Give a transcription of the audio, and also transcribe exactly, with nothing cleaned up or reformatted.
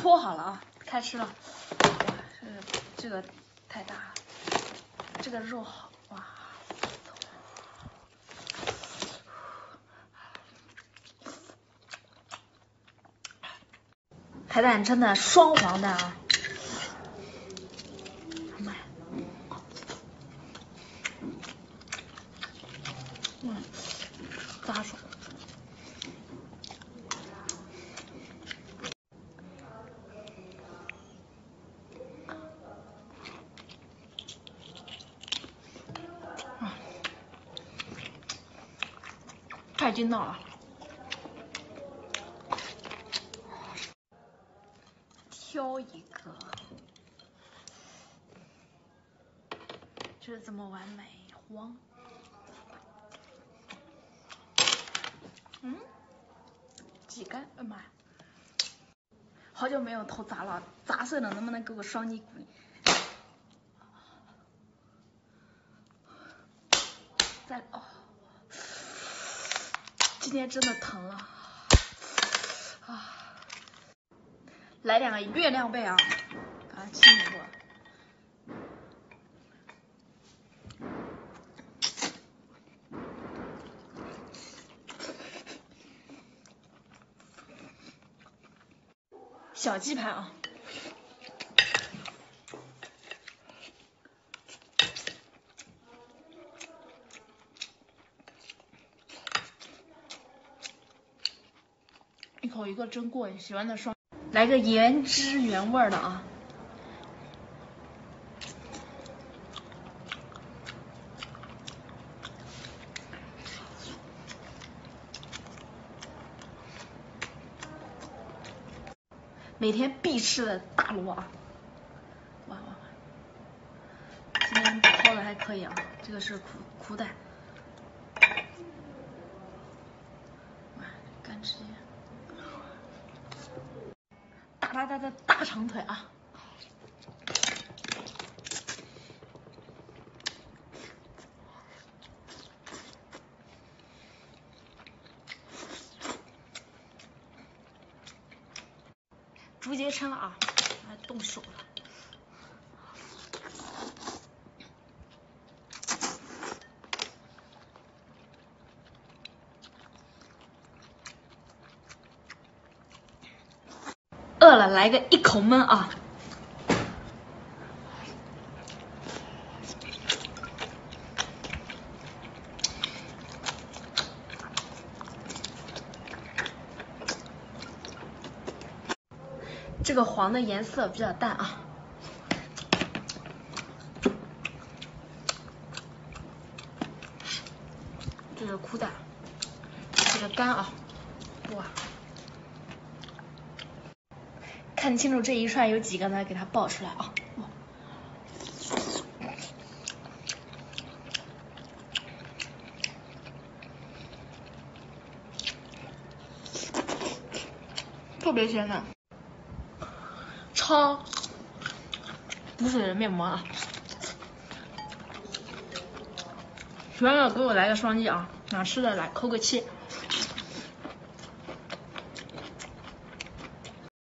搓好了啊，开吃了。哇，这个这个太大了，这个肉好哇。海胆真的双黄的啊！妈呀，嗯，扎手。啊，太筋道了。挑一个，就是这么完美，黄。嗯，几根？哎妈呀！好久没有头砸了，砸碎了能不能给我双击鼓励？再哦，今天真的疼了啊！来两个月亮贝啊，把它清理过。小鸡排啊，一口一个真过瘾，喜欢的双，来个原汁原味的啊。每天必吃的大螺啊！哇哇哇！今天泡的还可以啊，这个是苦苦胆。哇，干直接！大大大的大长腿啊！竹节撑啊，还动手了。饿了来个一口闷啊！这个黄的颜色比较淡啊。这个苦胆，这个肝啊，哇！看清楚这一串有几个呢？给它爆出来啊！哇，特别鲜嫩，超补水的面膜啊！喜欢的给我来个双击啊！想吃的来扣个七。